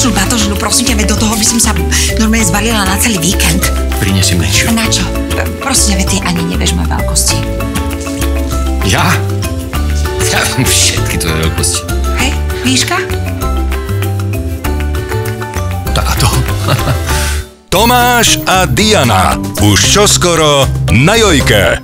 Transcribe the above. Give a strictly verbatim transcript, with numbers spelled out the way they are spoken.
falošnú batožinu, prosím ťa, veď do toho by som sa normálne zbalila na celý víkend. Prinesiem menšiu. Na čo? Prosím ťa, veď ty ani nevieš moje veľkosti. Ja? Ja mám všetky tvoje veľkosti. Hej, výška? Táto. Tomáš a Diana. Už čoskoro na Jojke.